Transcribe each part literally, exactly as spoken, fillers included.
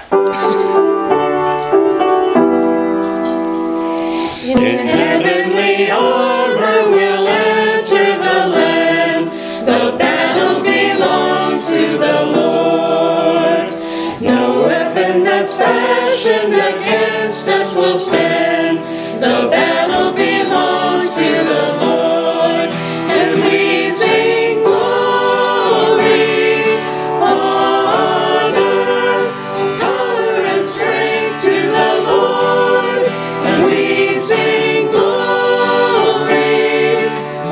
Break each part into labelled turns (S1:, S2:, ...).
S1: In heavenly armor we'll enter the land. The battle belongs to the Lord. No weapon that's fashioned against us will stand. The battle belongs to the Lord. And we sing glory, honor, power and strength to the Lord. And we sing glory,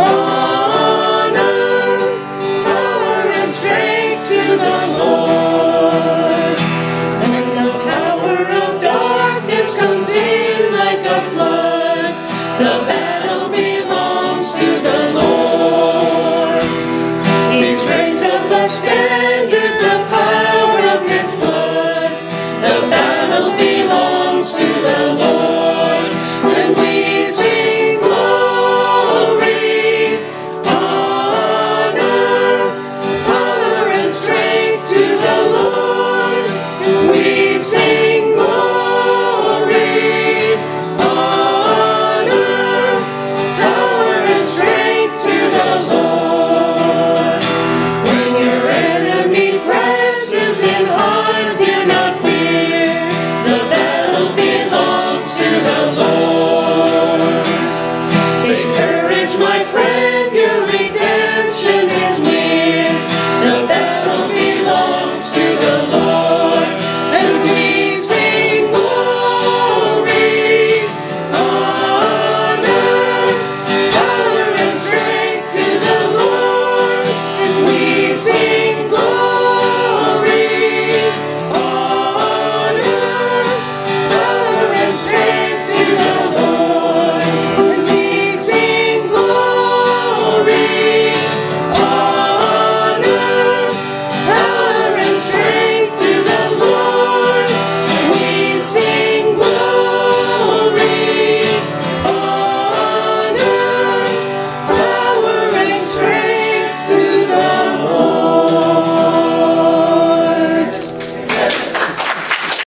S1: honor, power and strength to the Lord. When the power of darkness comes in like a flood, the battle belongs to the Lord. He's raised up a standard, the power of His blood. The battle belongs to the Lord. When we sing glory, honor, power and strength to the Lord. We sing glory, honor, power and strength to the Lord. When your enemy presses in harm, do not fear.